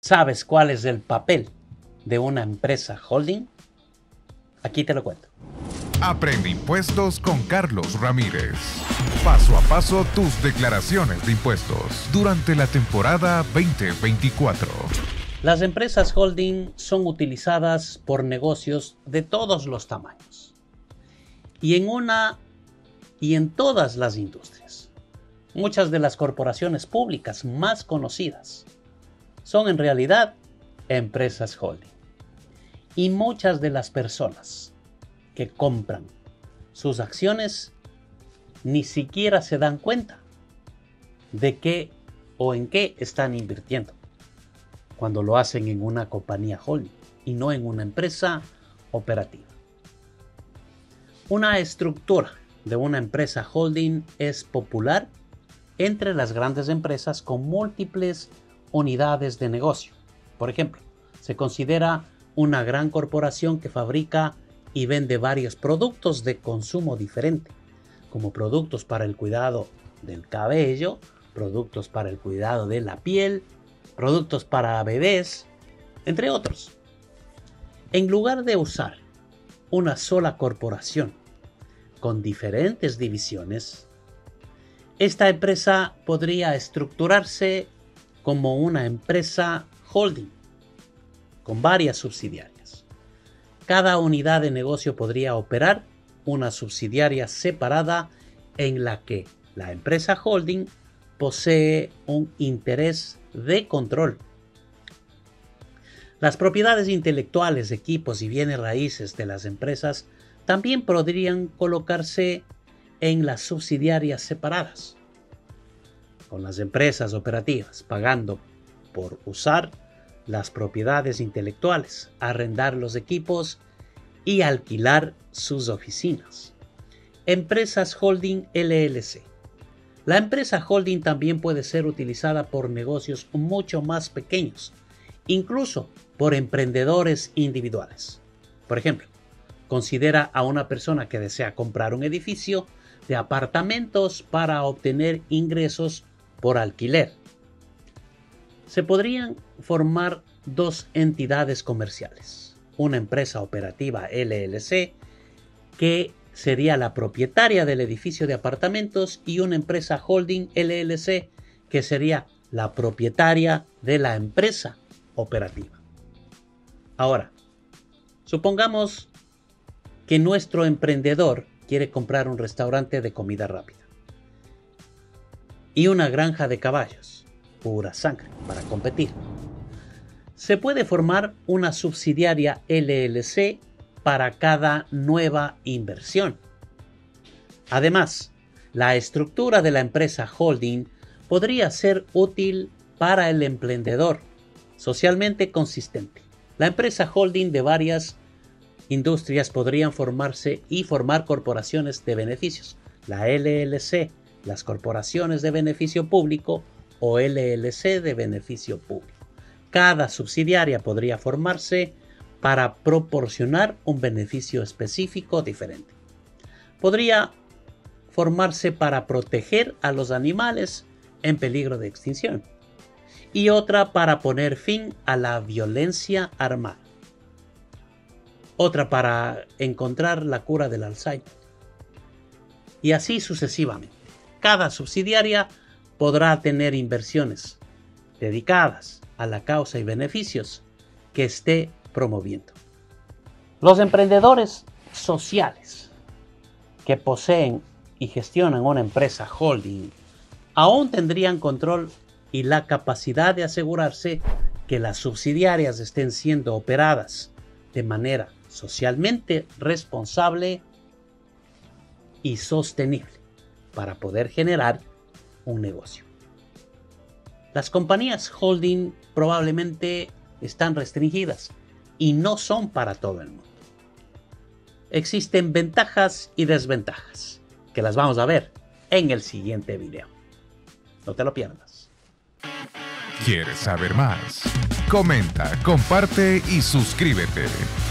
¿Sabes cuál es el papel de una empresa holding? Aquí te lo cuento. Aprende impuestos con Carlos Ramírez. Paso a paso tus declaraciones de impuestos durante la temporada 2024. Las empresas holding son utilizadas por negocios de todos los tamaños y en todas las industrias. Muchas de las corporaciones públicas más conocidas son en realidad empresas holding. Y muchas de las personas que compran sus acciones ni siquiera se dan cuenta de qué o en qué están invirtiendo cuando lo hacen en una compañía holding y no en una empresa operativa. Una estructura de una empresa holding es popular entre las grandes empresas con múltiples unidades de negocio. Por ejemplo, se considera una gran corporación que fabrica y vende varios productos de consumo diferente, como productos para el cuidado del cabello, productos para el cuidado de la piel, productos para bebés, entre otros. En lugar de usar una sola corporación con diferentes divisiones, esta empresa podría estructurarse como una empresa holding con varias subsidiarias. Cada unidad de negocio podría operar una subsidiaria separada en la que la empresa holding posee un interés de control. Las propiedades intelectuales, equipos y bienes raíces de las empresas también podrían colocarse en las subsidiarias separadas, con las empresas operativas pagando por usar las propiedades intelectuales, arrendar los equipos y alquilar sus oficinas. Empresas holding LLC. La empresa holding también puede ser utilizada por negocios mucho más pequeños, incluso por emprendedores individuales. Por ejemplo, considera a una persona que desea comprar un edificio de apartamentos para obtener ingresos por alquiler. Se podrían formar dos entidades comerciales, una empresa operativa LLC, que sería la propietaria del edificio de apartamentos, y una empresa holding LLC, que sería la propietaria de la empresa operativa. Ahora, supongamos que nuestro emprendedor quiere comprar un restaurante de comida rápida y una granja de caballos, pura sangre, para competir. Se puede formar una subsidiaria LLC para cada nueva inversión. Además, la estructura de la empresa holding podría ser útil para el emprendedor, socialmente consistente. La empresa holding de varias industrias podrían formarse y formar corporaciones de beneficios. La LLC, las corporaciones de beneficio público o LLC de beneficio público. Cada subsidiaria podría formarse para proporcionar un beneficio específico diferente. Podría formarse para proteger a los animales en peligro de extinción y otra para poner fin a la violencia armada. Otra para encontrar la cura del Alzheimer. Y así sucesivamente. Cada subsidiaria podrá tener inversiones dedicadas a la causa y beneficios que esté promoviendo. Los emprendedores sociales que poseen y gestionan una empresa holding aún tendrían control y la capacidad de asegurarse que las subsidiarias estén siendo operadas de manera socialmente responsable y sostenible para poder generar un negocio. Las compañías holding probablemente están restringidas y no son para todo el mundo. Existen ventajas y desventajas que las vamos a ver en el siguiente video. No te lo pierdas. ¿Quieres saber más? Comenta, comparte y suscríbete.